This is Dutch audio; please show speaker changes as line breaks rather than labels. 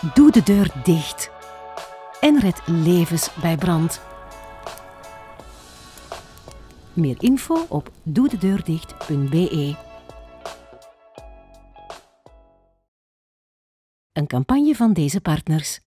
Doe de deur dicht en red levens bij brand. Meer info op doededeurdicht.be. Een campagne van deze partners.